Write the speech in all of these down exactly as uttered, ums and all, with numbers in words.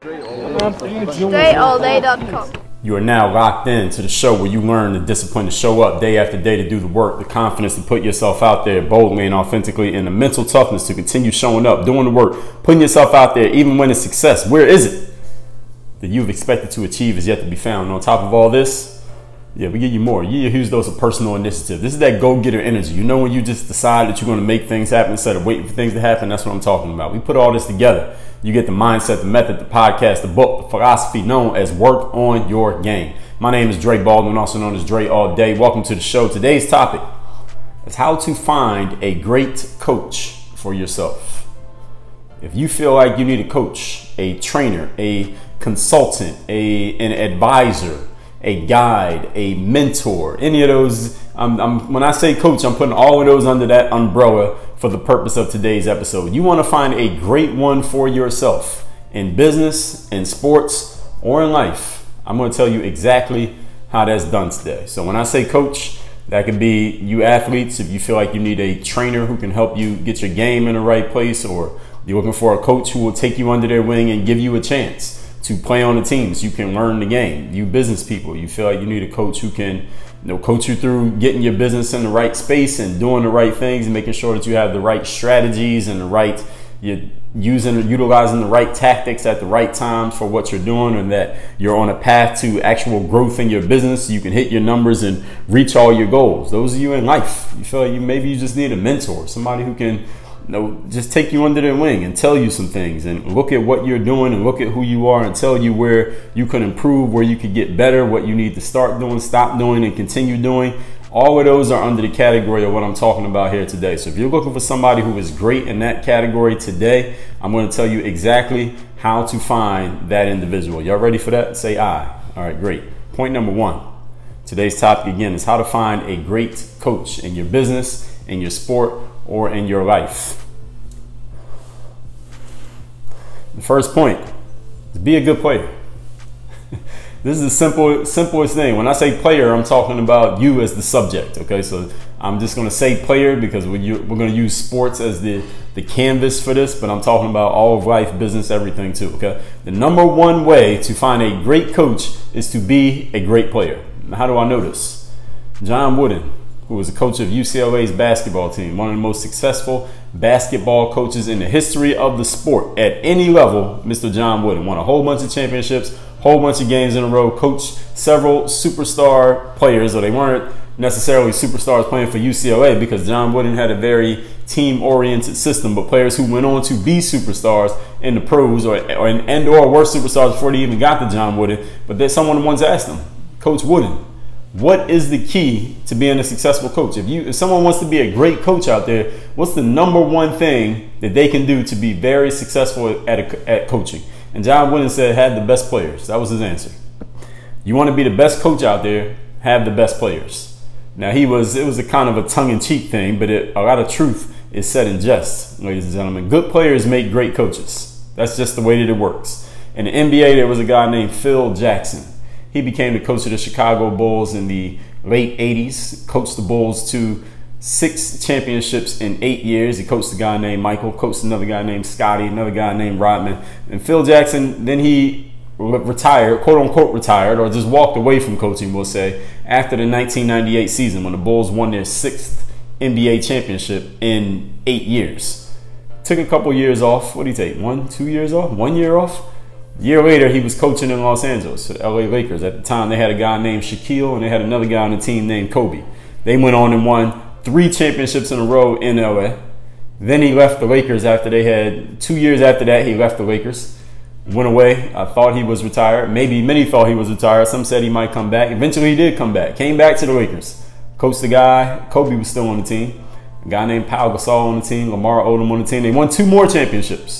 Dre all day dot com. You are now locked in to the show where you learn the discipline to show up day after day to do the work, the confidence to put yourself out there boldly and authentically, and the mental toughness to continue showing up, doing the work, putting yourself out there even when it's success. Where is it that you've expected to achieve is yet to be found? And on top of all this, yeah, we give you more. You use those of personal initiative. This is that go-getter energy. You know when you just decide that you're going to make things happen instead of waiting for things to happen? That's what I'm talking about. We put all this together. You get the mindset, the method, the podcast, the book, the philosophy known as work on your game. My name is Dre Baldwin, also known as Dre All Day. Welcome to the show. Today's topic is how to find a great coach for yourself. If you feel like you need a coach, a trainer, a consultant, a, an advisor, a guide, a mentor, any of those, I'm, I'm, when I say coach, I'm putting all of those under that umbrella for the purpose of today's episode. You want to find a great one for yourself in business, in sports, or in life. I'm going to tell you exactly how that's done today. So when I say coach, that could be you athletes. If you feel like you need a trainer who can help you get your game in the right place, or you're looking for a coach who will take you under their wing and give you a chance to play on the teams, you can learn the game. You business people, you feel like you need a coach who can, you know, coach you through getting your business in the right space and doing the right things and making sure that you have the right strategies and the right, you're using or utilizing the right tactics at the right times for what you're doing, and that you're on a path to actual growth in your business so you can hit your numbers and reach all your goals. Those of you in life, you feel like you maybe you just need a mentor, somebody who can, you know, just take you under their wing and tell you some things and look at what you're doing and look at who you are and tell you where you can improve, where you could get better, what you need to start doing, stop doing, and continue doing. All of those are under the category of what I'm talking about here today. So if you're looking for somebody who is great in that category today, I'm going to tell you exactly how to find that individual. Y'all ready for that? Say aye. All right, great. Point number one. Today's topic again is how to find a great coach in your business, in your sport, or in your life. The first point is be a good player. This is the simple, simplest thing. When I say player, I'm talking about you as the subject. Okay, so I'm just going to say player because we're, we're going to use sports as the, the canvas for this, but I'm talking about all of life, business, everything too. Okay, the number one way to find a great coach is to be a great player. Now, how do I know this? John Wooden, who was a coach of U C L A's basketball team, one of the most successful basketball coaches in the history of the sport at any level. Mister John Wooden won a whole bunch of championships, whole bunch of games in a row, coached several superstar players, or they weren't necessarily superstars playing for U C L A because John Wooden had a very team-oriented system, but players who went on to be superstars in the pros or, or and or were superstars before they even got to John Wooden. But then someone once asked him, Coach Wooden, what is the key to being a successful coach? If you, if someone wants to be a great coach out there, what's the number one thing that they can do to be very successful at, a, at coaching? And John Wooden said, have the best players. That was his answer. You want to be the best coach out there, have the best players. Now he was, it was a kind of a tongue-in-cheek thing, but it, a lot of truth is said in jest, ladies and gentlemen. Good players make great coaches. That's just the way that it works. In the N B A, there was a guy named Phil Jackson. He became the coach of the Chicago Bulls in the late eighties, coached the Bulls to six championships in eight years. He coached a guy named Michael, coached another guy named Scotty, another guy named Rodman. And Phil Jackson, then he retired, quote unquote retired, or just walked away from coaching, we'll say, after the nineteen ninety-eight season when the Bulls won their sixth N B A championship in eight years. Took a couple years off. What did he take? One, two years off? One year off? A year later, he was coaching in Los Angeles for the L A Lakers. At the time, they had a guy named Shaquille, and they had another guy on the team named Kobe. They went on and won three championships in a row in L A. Then he left the Lakers after they had, two years after that, he left the Lakers. Went away. I thought he was retired. Maybe many thought he was retired. Some said he might come back. Eventually, he did come back. Came back to the Lakers. Coached the guy. Kobe was still on the team. A guy named Pau Gasol on the team. Lamar Odom on the team. They won two more championships.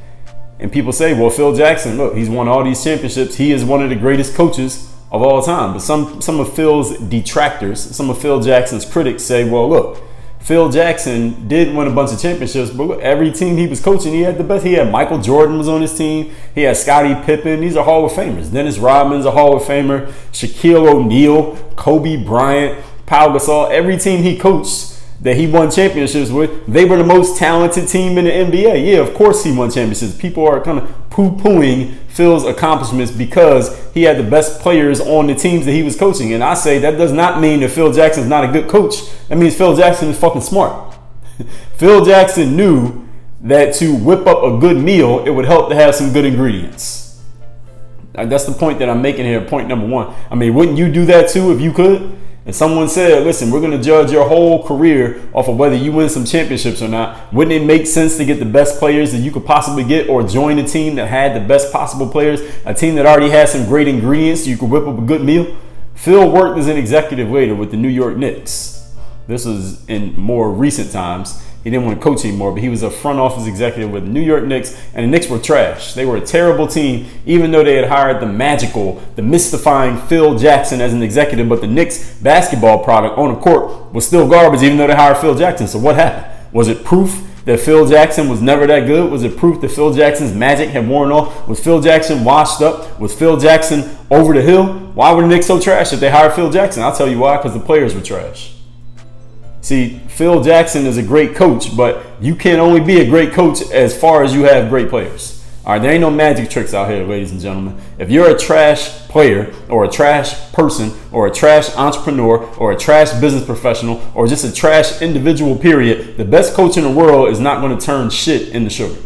And people say, well, Phil Jackson, look, he's won all these championships. He is one of the greatest coaches of all time. But some, some of Phil's detractors, some of Phil Jackson's critics say, well, look, Phil Jackson did win a bunch of championships, but look, every team he was coaching, he had the best. He had Michael Jordan was on his team. He had Scottie Pippen. These are Hall of Famers. Dennis Rodman's a Hall of Famer. Shaquille O'Neal, Kobe Bryant, Pau Gasol. Every team he coached that he won championships with, they were the most talented team in the N B A. Yeah, of course he won championships. People are kind of poo-pooing Phil's accomplishments because he had the best players on the teams that he was coaching. And I say that does not mean that Phil Jackson is not a good coach. That means Phil Jackson is fucking smart. Phil Jackson knew that to whip up a good meal, it would help to have some good ingredients. That's the point that I'm making here, point number one. I mean, wouldn't you do that too if you could? If someone said, listen, we're going to judge your whole career off of whether you win some championships or not, wouldn't it make sense to get the best players that you could possibly get, or join a team that had the best possible players, a team that already had some great ingredients so you could whip up a good meal? Phil worked as an executive waiter with the New York Knicks. This was in more recent times. He didn't want to coach anymore, but he was a front office executive with the New York Knicks, and the Knicks were trash. They were a terrible team, even though they had hired the magical, the mystifying Phil Jackson as an executive, but the Knicks basketball product on the court was still garbage, even though they hired Phil Jackson. So what happened? Was it proof that Phil Jackson was never that good? Was it proof that Phil Jackson's magic had worn off? Was Phil Jackson washed up? Was Phil Jackson over the hill? Why were the Knicks so trash if they hired Phil Jackson? I'll tell you why, because the players were trash. See, Phil Jackson is a great coach, but you can only be a great coach as far as you have great players. All right, there ain't no magic tricks out here, ladies and gentlemen. If you're a trash player or a trash person or a trash entrepreneur or a trash business professional or just a trash individual, period, the best coach in the world is not going to turn shit into sugar.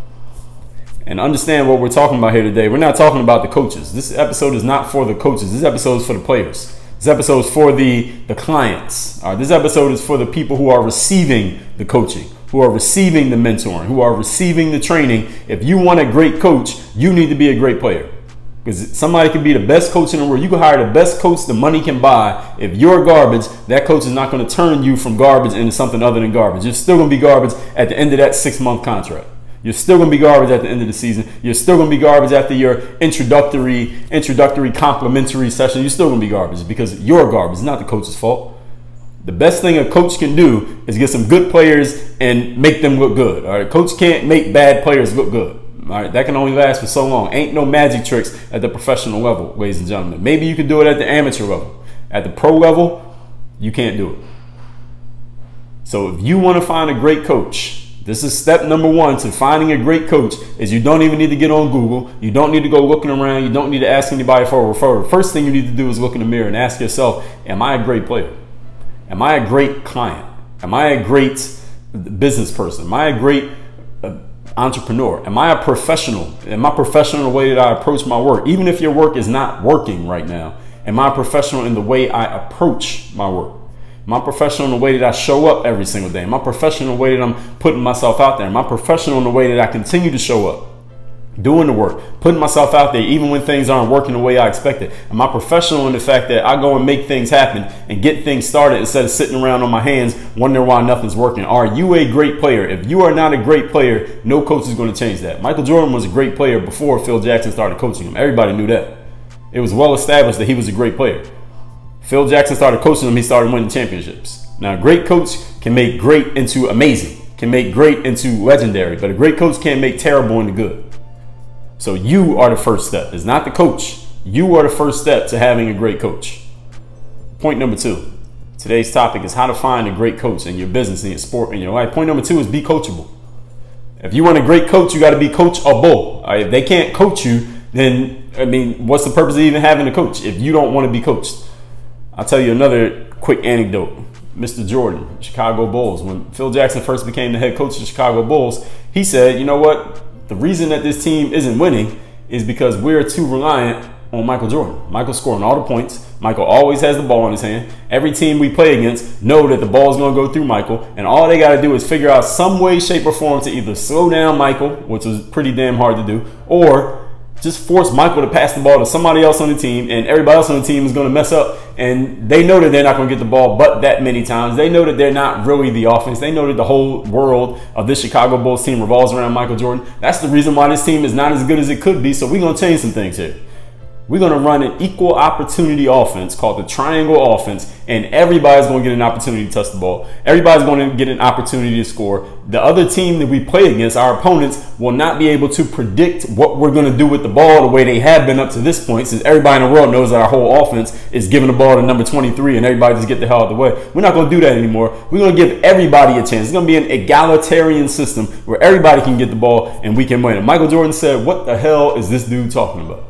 And understand what we're talking about here today. We're not talking about the coaches. This episode is not for the coaches. This episode is for the players. This episode is for the, the clients. All right, this episode is for the people who are receiving the coaching, who are receiving the mentoring, who are receiving the training. If you want a great coach, you need to be a great player. Because somebody can be the best coach in the world. You can hire the best coach the money can buy. If you're garbage, that coach is not going to turn you from garbage into something other than garbage. You're still going to be garbage at the end of that six-month contract. You're still going to be garbage at the end of the season. You're still going to be garbage after your introductory, introductory complimentary session. You're still going to be garbage because you're garbage. It's not the coach's fault. The best thing a coach can do is get some good players and make them look good. All right, coach can't make bad players look good. All right, that can only last for so long. Ain't no magic tricks at the professional level, ladies and gentlemen. Maybe you can do it at the amateur level. At the pro level, you can't do it. So if you want to find a great coach, this is step number one to finding a great coach, is you don't even need to get on Google. You don't need to go looking around. You don't need to ask anybody for a referral. First thing you need to do is look in the mirror and ask yourself, am I a great player? Am I a great client? Am I a great business person? Am I a great uh, entrepreneur? Am I a professional? Am I professional in the way that I approach my work? Even if your work is not working right now, am I professional in the way I approach my work? Am I professional in the way that I show up every single day? Am I professional in the way that I'm putting myself out there? Am I professional in the way that I continue to show up, doing the work, putting myself out there even when things aren't working the way I expected? Am I professional in the fact that I go and make things happen and get things started instead of sitting around on my hands wondering why nothing's working? Are you a great player? If you are not a great player, no coach is going to change that. Michael Jordan was a great player before Phil Jackson started coaching him. Everybody knew that. It was well established that he was a great player. Phil Jackson started coaching him, he started winning championships. Now, a great coach can make great into amazing, can make great into legendary, but a great coach can't make terrible into good. So you are the first step. It's not the coach. You are the first step to having a great coach. Point number two. Today's topic is how to find a great coach in your business, in your sport, in your life. Point number two is be coachable. If you want a great coach, you got to be coachable. Right? If they can't coach you, then, I mean, what's the purpose of even having a coach if you don't want to be coached? I'll tell you another quick anecdote. Mister Jordan, Chicago Bulls. When Phil Jackson first became the head coach of the Chicago Bulls, he said, you know what? The reason that this team isn't winning is because we're too reliant on Michael Jordan. Michael scoring all the points. Michael always has the ball in his hand. Every team we play against know that the ball is going to go through Michael, and all they got to do is figure out some way, shape, or form to either slow down Michael, which was pretty damn hard to do, or just force Michael to pass the ball to somebody else on the team, and everybody else on the team is going to mess up. And they know that they're not going to get the ball but that many times. They know that they're not really the offense. They know that the whole world of this Chicago Bulls team revolves around Michael Jordan. That's the reason why this team is not as good as it could be. So we're going to change some things here. We're going to run an equal opportunity offense called the triangle offense, and everybody's going to get an opportunity to touch the ball. Everybody's going to get an opportunity to score. The other team that we play against, our opponents, will not be able to predict what we're going to do with the ball the way they have been up to this point, since everybody in the world knows that our whole offense is giving the ball to number twenty-three and everybody just get the hell out of the way. We're not going to do that anymore. We're going to give everybody a chance. It's going to be an egalitarian system where everybody can get the ball and we can win. And Michael Jordan said, what the hell is this dude talking about?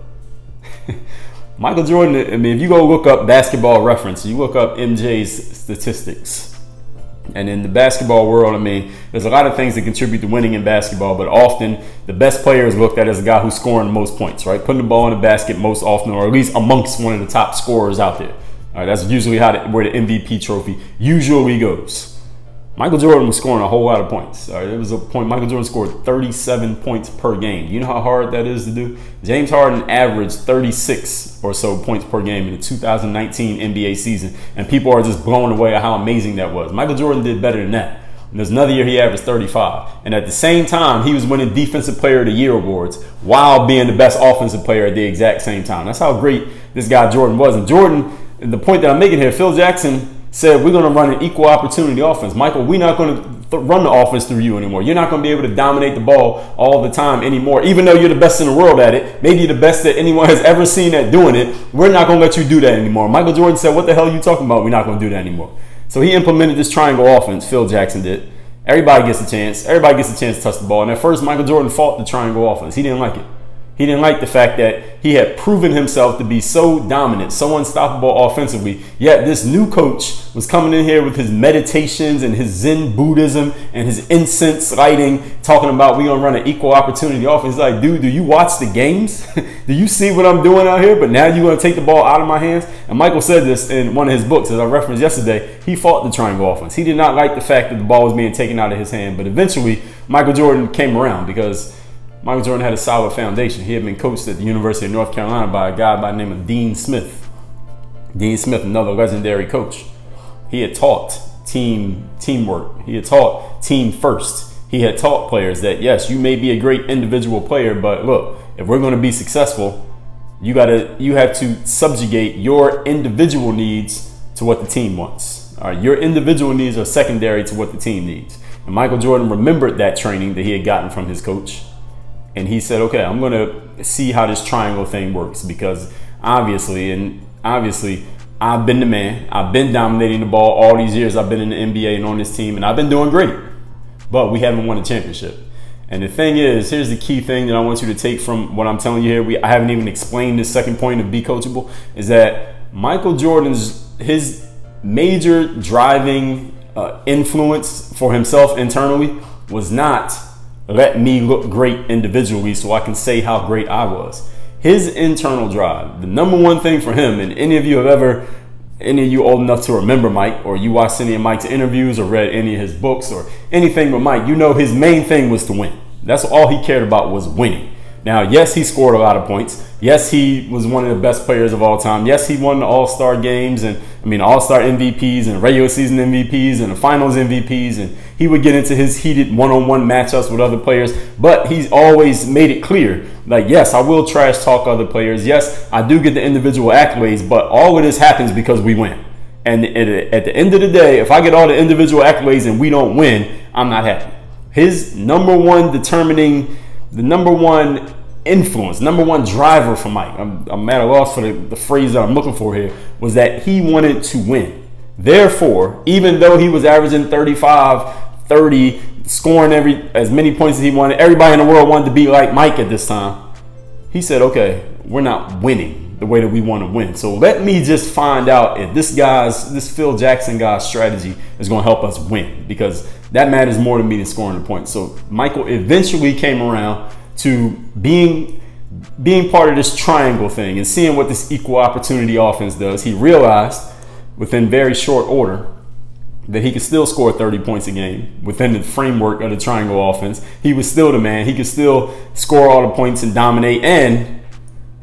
Michael Jordan, I mean, if you go look up Basketball Reference, you look up M J's statistics. And in the basketball world, I mean, there's a lot of things that contribute to winning in basketball, but often the best player is looked at as a guy who's scoring the most points, right? Putting the ball in the basket most often, or at least amongst one of the top scorers out there. All right, that's usually how the, where the M V P trophy usually goes. Michael Jordan was scoring a whole lot of points. All right, there was a point Michael Jordan scored thirty-seven points per game. You know how hard that is to do? James Harden averaged thirty-six or so points per game in the two thousand nineteen N B A season, and people are just blown away at how amazing that was. Michael Jordan did better than that. And there's another year he averaged thirty-five. And at the same time, he was winning Defensive Player of the Year awards while being the best offensive player at the exact same time. That's how great this guy Jordan was. And Jordan, the point that I'm making here, Phil Jackson said, we're going to run an equal opportunity offense. Michael, we're not going to run the offense through you anymore. You're not going to be able to dominate the ball all the time anymore. Even though you're the best in the world at it, maybe you're the best that anyone has ever seen at doing it, we're not going to let you do that anymore. Michael Jordan said, what the hell are you talking about? We're not going to do that anymore. So he implemented this triangle offense, Phil Jackson did. Everybody gets a chance. Everybody gets a chance to touch the ball. And at first, Michael Jordan fought the triangle offense. He didn't like it. He didn't like the fact that he had proven himself to be so dominant, so unstoppable offensively. Yet this new coach was coming in here with his meditations and his Zen Buddhism and his incense lighting, talking about we're going to run an equal opportunity offense. He's like, dude, do you watch the games? Do you see what I'm doing out here? But now you're going to take the ball out of my hands? And Michael said this in one of his books, as I referenced yesterday. He fought the triangle offense. He did not like the fact that the ball was being taken out of his hand. But eventually, Michael Jordan came around because Michael Jordan had a solid foundation. He had been coached at the University of North Carolina by a guy by the name of Dean Smith. Dean Smith, another legendary coach. He had taught team teamwork. He had taught team first. He had taught players that, yes, you may be a great individual player, but look, if we're going to be successful, you gotta you have to subjugate your individual needs to what the team wants. All right, your individual needs are secondary to what the team needs. And Michael Jordan remembered that training that he had gotten from his coach. And he said, okay, I'm going to see how this triangle thing works, because obviously, and obviously, I've been the man. I've been dominating the ball all these years. I've been in the N B A and on this team, and I've been doing great. But we haven't won a championship. And the thing is, here's the key thing that I want you to take from what I'm telling you here. We, I haven't even explained this second point of be coachable, is that Michael Jordan's, his major driving uh, influence for himself internally was not let me look great individually so I can say how great I was. His internal drive, the number one thing for him, and any of you have ever, any of you old enough to remember Mike, or you watched any of Mike's interviews or read any of his books or anything with Mike, you know his main thing was to win. That's all he cared about, was winning. Now, yes, he scored a lot of points. Yes, he was one of the best players of all time. Yes, he won the All-Star games and, I mean, All-Star M V Ps and regular season M V Ps and the finals M V Ps. And he would get into his heated one-on-one matchups with other players. But he's always made it clear, like, yes, I will trash talk other players. Yes, I do get the individual accolades, but all of this happens because we win. And at the end of the day, if I get all the individual accolades and we don't win, I'm not happy. His number one determining, the number one influence, number one driver for Mike, I'm, I'm at a loss for the, the phrase that I'm looking for here, was that he wanted to win. Therefore, even though he was averaging thirty-five, thirty, scoring every as many points as he wanted, everybody in the world wanted to be like Mike at this time, he said, okay, we're not winning the way that we want to win. So let me just find out if this guy's, this Phil Jackson guy's strategy is going to help us win, because that matters more to me than scoring the points. So Michael eventually came around to being being part of this triangle thing and seeing what this equal opportunity offense does. He realized within very short order that he could still score thirty points a game within the framework of the triangle offense. He was still the man. He could still score all the points and dominate. And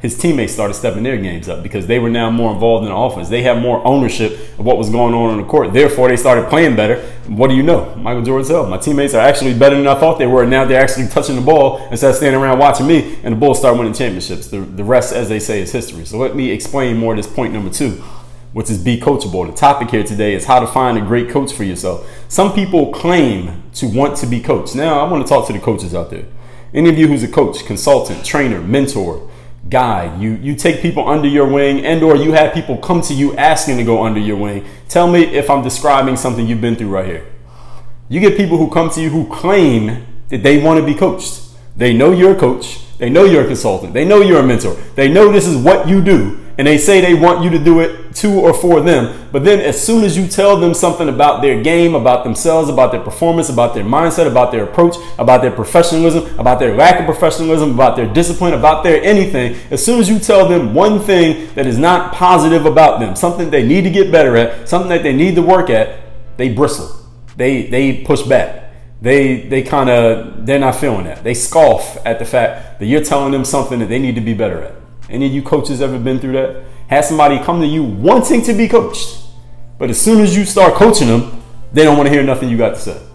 his teammates started stepping their games up because they were now more involved in the offense. They have more ownership of what was going on on the court. Therefore, they started playing better. What do you know? Michael Jordan said, my teammates are actually better than I thought they were. And now they're actually touching the ball instead of standing around watching me. And the Bulls start winning championships. The, the rest, as they say, is history. So let me explain more of this point number two, which is be coachable. The topic here today is how to find a great coach for yourself. Some people claim to want to be coached. Now, I want to talk to the coaches out there. Any of you who's a coach, consultant, trainer, mentor, guide, you you take people under your wing, and or you have people come to you asking to go under your wing. Tell me if I'm describing something you've been through right here. You get people who come to you who claim that they want to be coached. They know you're a coach. They know you're a consultant. They know you're a mentor. They know this is what you do. And they say they want you to do it to or for them. But then as soon as you tell them something about their game, about themselves, about their performance, about their mindset, about their approach, about their professionalism, about their lack of professionalism, about their discipline, about their anything, as soon as you tell them one thing that is not positive about them, something they need to get better at, something that they need to work at, they bristle. They, they push back. They, they kind of, they're not feeling that. They scoff at the fact that you're telling them something that they need to be better at. Any of you coaches ever been through that? Had somebody come to you wanting to be coached, but as soon as you start coaching them, they don't want to hear nothing you got to say.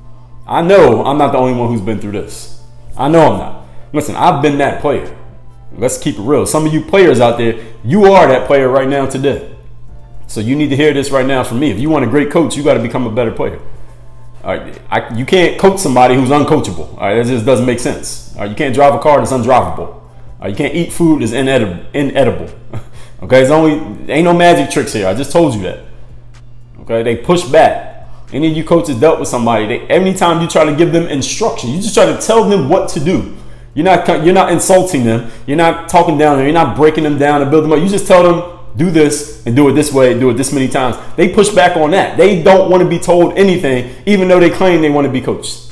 I know I'm not the only one who's been through this. I know I'm not. Listen, I've been that player. Let's keep it real. Some of you players out there, you are that player right now today. So you need to hear this right now from me. If you want a great coach, you got to become a better player. All right, I, you can't coach somebody who's uncoachable. All right, that just doesn't make sense. All right, you can't drive a car that's undrivable. Uh, you can't eat food that's inedible. inedible. Okay, it's only ain't no magic tricks here. I just told you that. Okay, they push back. Any of you coaches dealt with somebody. They, anytime you try to give them instruction, you just try to tell them what to do. You're not you're not insulting them. You're not talking down there. You're not breaking them down and building them up. You just tell them do this and do it this way. Do it this many times. They push back on that. They don't want to be told anything, even though they claim they want to be coached.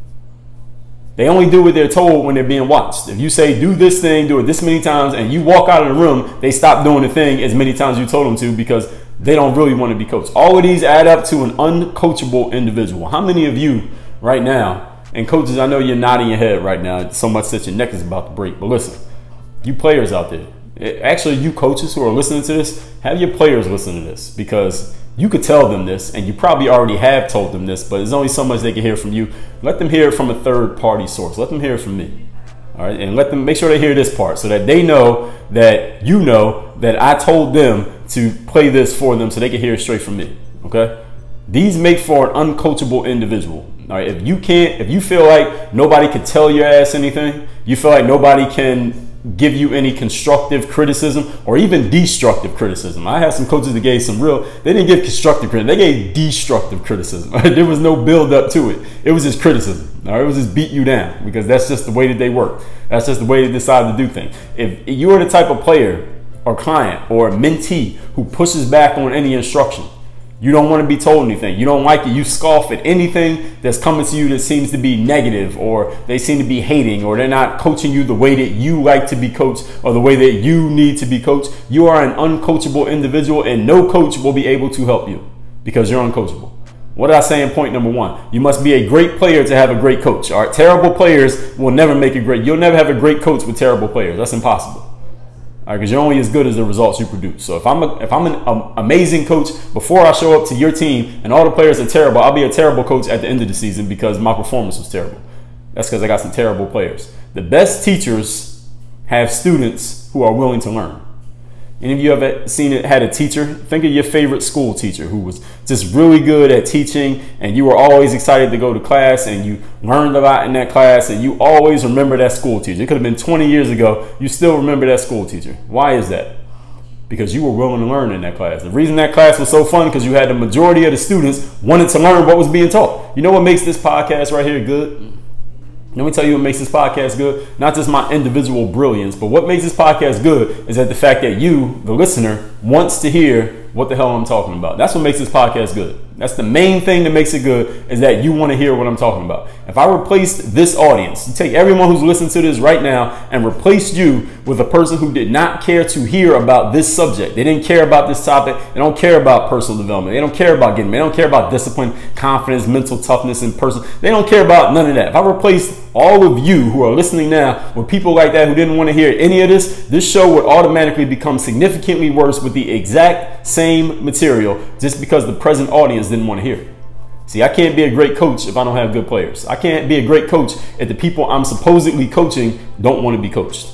They only do what they're told when they're being watched. If you say, do this thing, do it this many times, and you walk out of the room, they stop doing the thing as many times as you told them to because they don't really want to be coached. All of these add up to an uncoachable individual. How many of you right now, and coaches, I know you're nodding your head right now so much that your neck is about to break, but listen, you players out there, actually you coaches who are listening to this, have your players listen to this because you could tell them this, and you probably already have told them this, but there's only so much they can hear from you. Let them hear it from a third-party source. Let them hear it from me. All right, and let them make sure they hear this part so that they know that you know that I told them to play this for them so they can hear it straight from me. Okay? These make for an uncoachable individual. All right, if you can't, if you feel like nobody can tell your ass anything, you feel like nobody can give you any constructive criticism or even destructive criticism. I had some coaches that gave some real, they didn't give constructive criticism, they gave destructive criticism. There was no build up to it. It was just criticism. All right? It was just beat you down because that's just the way that they work. That's just the way they decide to do things. If you're the type of player or client or mentee who pushes back on any instruction, you don't want to be told anything. You don't like it. You scoff at anything that's coming to you that seems to be negative, or they seem to be hating, or they're not coaching you the way that you like to be coached or the way that you need to be coached. You are an uncoachable individual, and no coach will be able to help you because you're uncoachable. What did I say in point number one? You must be a great player to have a great coach. All right, terrible players will never make a great. You'll never have a great coach with terrible players. That's impossible. All right, because you're only as good as the results you produce. So if I'm a, if I'm an um, amazing coach before I show up to your team and all the players are terrible, I'll be a terrible coach at the end of the season because my performance was terrible. That's because I got some terrible players. The best teachers have students who are willing to learn. Any of you ever seen it, had a teacher? Think of your favorite school teacher who was just really good at teaching, and you were always excited to go to class, and you learned a lot in that class, and you always remember that school teacher. It could have been twenty years ago. You still remember that school teacher. Why is that? Because you were willing to learn in that class. The reason that class was so fun because you had the majority of the students wanted to learn what was being taught. You know what makes this podcast right here good? Let me tell you what makes this podcast good. Not just my individual brilliance, but what makes this podcast good is that the fact that you, the listener, wants to hear what the hell I'm talking about. That's what makes this podcast good. That's the main thing that makes it good, is that you want to hear what I'm talking about. If I replaced this audience, you take everyone who's listening to this right now and replaced you with a person who did not care to hear about this subject. They didn't care about this topic. They don't care about personal development. They don't care about getting, they don't care about discipline, confidence, mental toughness, and person. They don't care about none of that. If I replaced all of you who are listening now with people like that who didn't want to hear any of this, this show would automatically become significantly worse with the exact same material, just because the present audience didn't want to hear it. See, I can't be a great coach if I don't have good players. I can't be a great coach if the people I'm supposedly coaching don't want to be coached.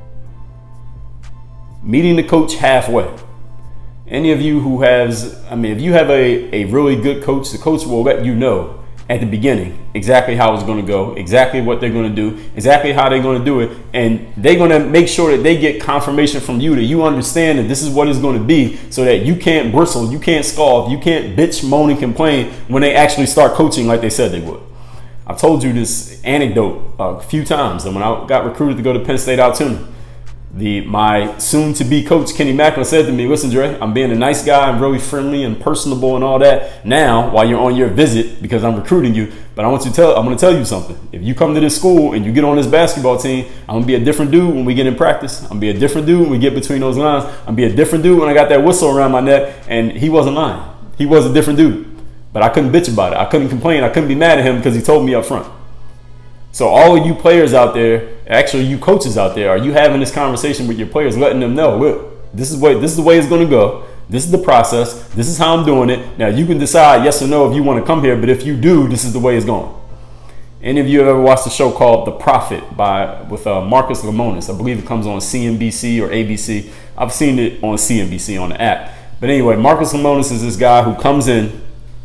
Meeting the coach halfway. Any of you who has, I mean, if you have a, a really good coach, the coach will let you know at the beginning exactly how it's going to go, exactly what they're going to do, exactly how they're going to do it. And they're going to make sure that they get confirmation from you, that you understand that this is what it's going to be, so that you can't bristle, you can't scoff, you can't bitch, moan, and complain when they actually start coaching like they said they would. I've told you this anecdote a few times. And when I got recruited to go to Penn State Altoona, The, my soon-to-be coach, Kenny Macklin, said to me, listen, Dre, I'm being a nice guy. I'm really friendly and personable and all that now while you're on your visit because I'm recruiting you. But I want you to tell, I'm going to tell you something. If you come to this school and you get on this basketball team, I'm going to be a different dude when we get in practice. I'm going to be a different dude when we get between those lines. I'm going to be a different dude when I got that whistle around my neck. And he wasn't lying. He was a different dude. But I couldn't bitch about it. I couldn't complain. I couldn't be mad at him because he told me up front. So all of you players out there, actually you coaches out there, are you having this conversation with your players, letting them know, look, this is what this is the way it's going to go. This is the process. This is how I'm doing it. Now you can decide yes or no if you want to come here, but if you do, this is the way it's going. Any of you have ever watched a show called The Prophet by with uh, Marcus Lemonis? I believe it comes on C N B C or A B C. I've seen it on C N B C on the app. But anyway, Marcus Lemonis is this guy who comes in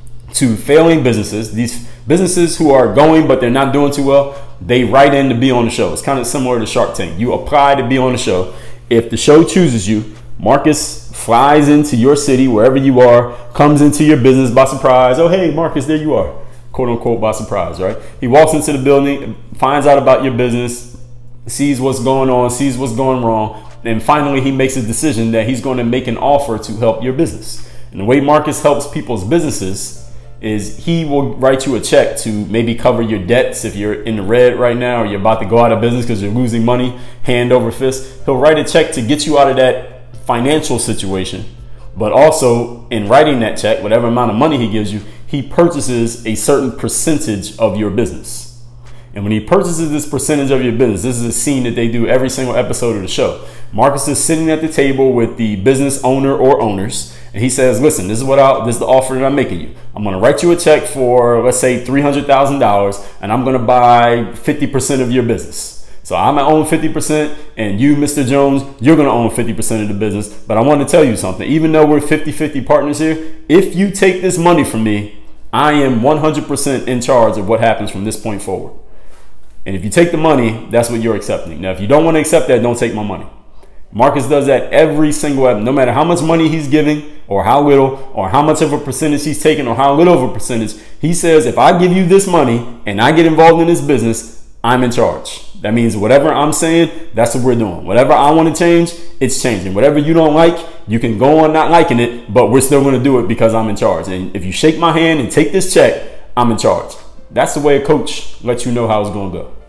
to failing businesses, these businesses who are going but they're not doing too well. They write in to be on the show. It's kind of similar to Shark Tank. You apply to be on the show. If the show chooses you, Marcus flies into your city, wherever you are, comes into your business by surprise. Oh, hey, Marcus, there you are. Quote unquote by surprise, right? He walks into the building, finds out about your business, sees what's going on, sees what's going wrong, and finally he makes a decision that he's going to make an offer to help your business. And the way Marcus helps people's businesses is he will write you a check to maybe cover your debts if you're in the red right now or you're about to go out of business because you're losing money hand over fist. He'll write a check to get you out of that financial situation. But also in writing that check, whatever amount of money he gives you, he purchases a certain percentage of your business. And when he purchases this percentage of your business, this is a scene that they do every single episode of the show. Marcus is sitting at the table with the business owner or owners, and he says, listen, this is what I, this is the offer that I'm making you. I'm going to write you a check for, let's say, three hundred thousand dollars, and I'm going to buy fifty percent of your business. So I'm going to own fifty percent, and you, Mister Jones, you're going to own fifty percent of the business. But I want to tell you something. Even though we're fifty fifty partners here, if you take this money from me, I am one hundred percent in charge of what happens from this point forward. And if you take the money, that's what you're accepting. Now, if you don't want to accept that, don't take my money. Marcus does that every single episode, no matter how much money he's giving or how little or how much of a percentage he's taking or how little of a percentage. He says, if I give you this money and I get involved in this business, I'm in charge. That means whatever I'm saying, that's what we're doing. Whatever I want to change, it's changing. Whatever you don't like, you can go on not liking it, but we're still going to do it because I'm in charge. And if you shake my hand and take this check, I'm in charge. That's the way a coach lets you know how it's going to go.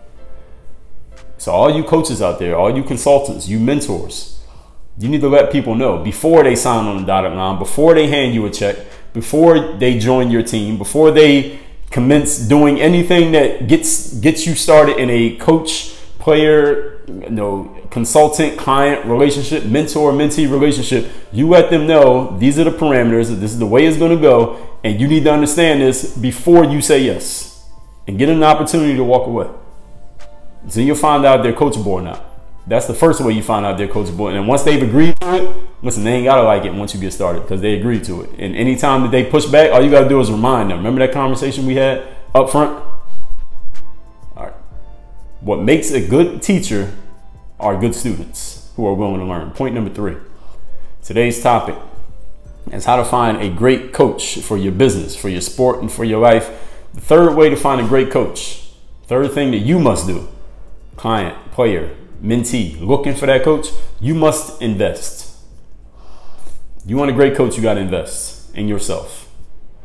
So all you coaches out there, all you consultants, you mentors, you need to let people know before they sign on the dotted line, before they hand you a check, before they join your team, before they commence doing anything that gets gets you started in a coach, player, you know, consultant, client relationship, mentor, mentee relationship. You let them know these are the parameters, this is the way it's going to go, and you need to understand this before you say yes and get an opportunity to walk away. So you'll find out if they're coachable or not. That's the first way you find out they're coachable. And then once they've agreed to it, listen, they ain't got to like it once you get started because they agreed to it. And anytime that they push back, all you got to do is remind them. Remember that conversation we had up front? All right. What makes a good teacher are good students who are willing to learn. Point number three. Today's topic is how to find a great coach for your business, for your sport, and for your life. The third way to find a great coach, third thing that you must do, client, player, mentee, looking for that coach, you must invest. You want a great coach, you got to invest in yourself.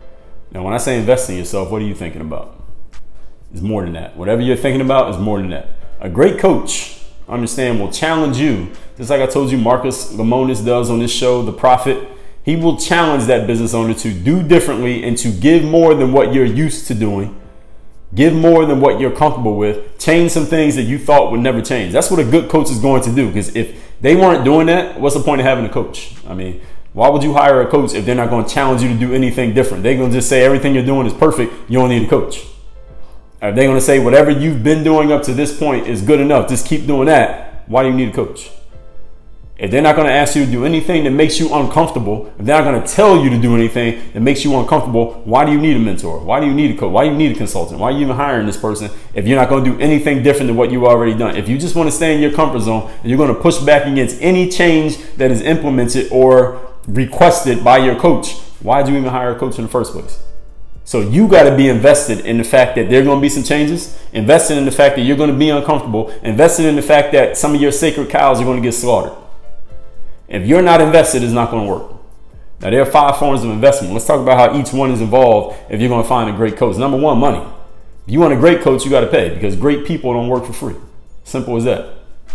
Now, when I say invest in yourself, what are you thinking about? It's more than that. Whatever you're thinking about is more than that. A great coach, understand, will challenge you. Just like I told you, Marcus Lemonis does on this show, The Prophet. He will challenge that business owner to do differently and to give more than what you're used to doing. Give more than what you're comfortable with. Change some things that you thought would never change. That's what a good coach is going to do. Because if they weren't doing that, what's the point of having a coach? I mean, why would you hire a coach if they're not going to challenge you to do anything different? They're going to just say everything you're doing is perfect. You don't need a coach. Are they going to say whatever you've been doing up to this point is good enough? Just keep doing that. Why do you need a coach? If they're not going to ask you to do anything that makes you uncomfortable, if they're not going to tell you to do anything that makes you uncomfortable, why do you need a mentor? Why do you need a coach? Why do you need a consultant? Why are you even hiring this person if you're not going to do anything different than what you've already done? If you just want to stay in your comfort zone and you're going to push back against any change that is implemented or requested by your coach, why did you even hire a coach in the first place? So you got to be invested in the fact that there are going to be some changes, invested in the fact that you're going to be uncomfortable, invested in the fact that some of your sacred cows are going to get slaughtered. If you're not invested, it's not going to work. Now, there are five forms of investment. Let's talk about how each one is involved if you're going to find a great coach. Number one, money. If you want a great coach, you got to pay because great people don't work for free. Simple as that.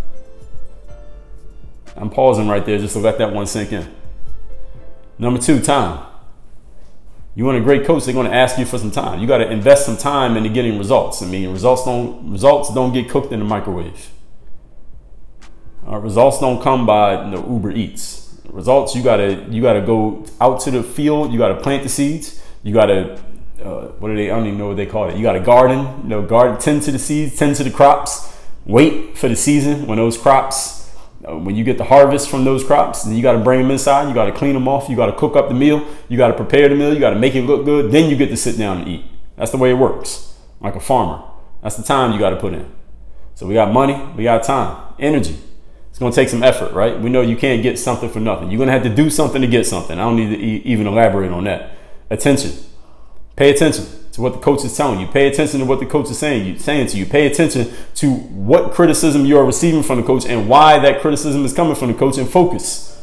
I'm pausing right there just to let that one sink in. Number two, time. You want a great coach, they're going to ask you for some time. You got to invest some time into getting results. I mean, results don't results don't get cooked in the microwave. Uh, results don't come by you know, Uber Eats. Results, you gotta you gotta go out to the field. You gotta plant the seeds. You gotta uh, what do they? I don't even know what they call it. You gotta garden. You know, garden, tend to the seeds, tend to the crops. Wait for the season when those crops, uh, when you get the harvest from those crops, then you gotta bring them inside. You gotta clean them off. You gotta cook up the meal. You gotta prepare the meal. You gotta make it look good. Then you get to sit down and eat. That's the way it works. Like a farmer. That's the time you gotta put in. So we got money. We got time, energy. It's going to take some effort, right? We know you can't get something for nothing. You're going to have to do something to get something. I don't need to e- even elaborate on that. Attention. Pay attention to what the coach is telling you. Pay attention to what the coach is saying, you, saying to you. Pay attention to what criticism you are receiving from the coach and why that criticism is coming from the coach, and focus.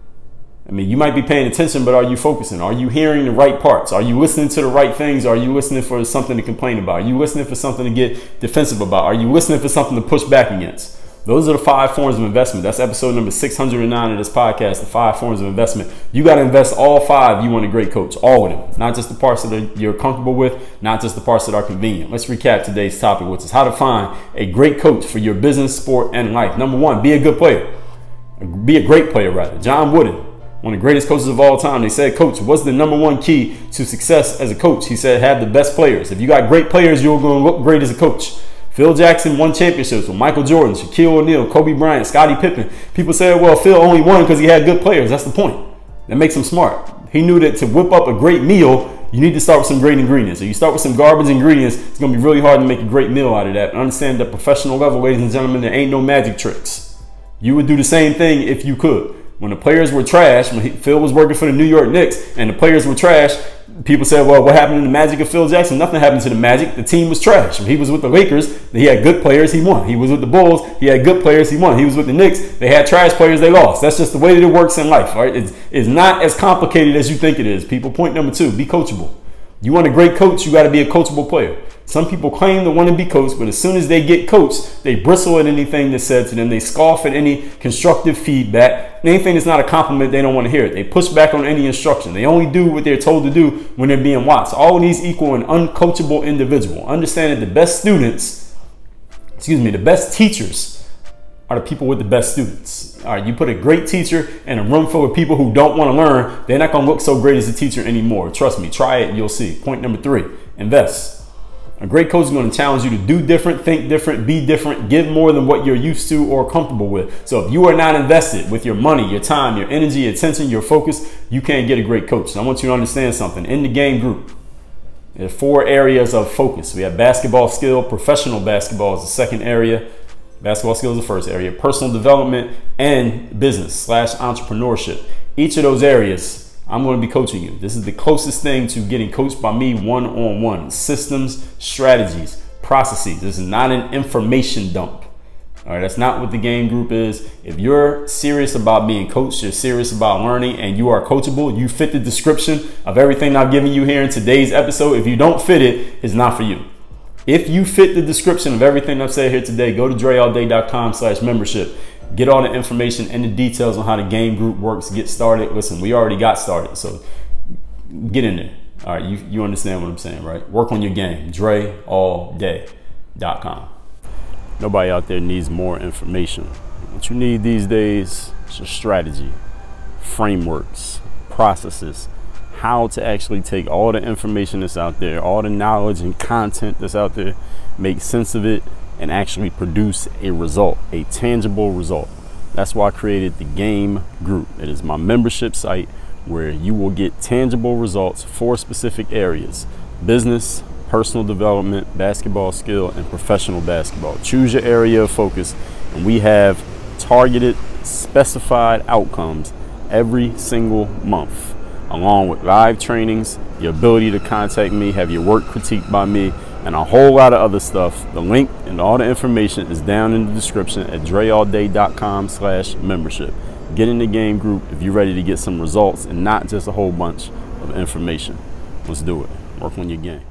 I mean, you might be paying attention, but are you focusing? Are you hearing the right parts? Are you listening to the right things? Are you listening for something to complain about? Are you listening for something to get defensive about? Are you listening for something to push back against? Those are the five forms of investment. That's episode number six hundred nine of this podcast, the five forms of investment. You got to invest all five if you want a great coach, all of them, not just the parts that you're comfortable with, not just the parts that are convenient. Let's recap today's topic, which is how to find a great coach for your business, sport, and life. Number one, be a good player. Be a great player, rather. John Wooden, one of the greatest coaches of all time, they said, Coach, what's the number one key to success as a coach? He said, have the best players. If you got great players, you're going to look great as a coach. Phil Jackson won championships with Michael Jordan, Shaquille O'Neal, Kobe Bryant, Scottie Pippen. People say, well, Phil only won because he had good players. That's the point. That makes him smart. He knew that to whip up a great meal, you need to start with some great ingredients. So you start with some garbage ingredients, it's going to be really hard to make a great meal out of that. And understand that professional level, ladies and gentlemen, there ain't no magic tricks. You would do the same thing if you could. When the players were trash, when he, Phil was working for the New York Knicks and the players were trash, people said, well, what happened to the magic of Phil Jackson? Nothing happened to the magic. The team was trash. When he was with the Lakers, he had good players, he won. He was with the Bulls, he had good players, he won. He was with the Knicks, they had trash players, they lost. That's just the way that it works in life, right? It's, it's not as complicated as you think it is, people. Point number two, be coachable. You want a great coach, you got to be a coachable player. Some people claim to want to be coached, but as soon as they get coached, they bristle at anything that's said to them. They scoff at any constructive feedback. Anything that's not a compliment, they don't want to hear it. They push back on any instruction. They only do what they're told to do when they're being watched. All of these equal an uncoachable individual. Understand that the best students, excuse me, the best teachers are the people with the best students. All right, you put a great teacher in a room full of people who don't want to learn, they're not going to look so great as a teacher anymore. Trust me, try it, you'll see. Point number three, invest. A great coach is going to challenge you to do different, think different, be different, give more than what you're used to or comfortable with. So if you are not invested with your money, your time, your energy, attention, your focus, you can't get a great coach. And I want you to understand something. In the game group, there are four areas of focus. We have basketball skill, professional basketball is the second area. Basketball skill is the first area. Personal development and business slash entrepreneurship. Each of those areas, I'm going to be coaching you. This is the closest thing to getting coached by me one-on-one. Systems, strategies, processes. This is not an information dump. All right, that's not what the game group is. If you're serious about being coached, you're serious about learning, and you are coachable, you fit the description of everything I've given you here in today's episode. If you don't fit it, it's not for you. If you fit the description of everything I've said here today, go to dre all day dot com slash membership. Get all the information and the details on how the game group works. Get started. Listen, we already got started, so get in there. All right, you, you understand what I'm saying, right? Work on your game. dre all day dot com. Nobody out there needs more information. What you need these days is a strategy, frameworks, processes, how to actually take all the information that's out there, all the knowledge and content that's out there, make sense of it, and actually produce a result, a tangible result. That's why I created the game group. It is my membership site where you will get tangible results for specific areas: business, personal development, basketball skill, and professional basketball. Choose your area of focus, and we have targeted, specified outcomes every single month, along with live trainings, the ability to contact me, have your work critiqued by me, and a whole lot of other stuff. The link and all the information is down in the description at dre all day dot com slash membership. Get in the game group if you're ready to get some results and not just a whole bunch of information. Let's do it. Work on your game.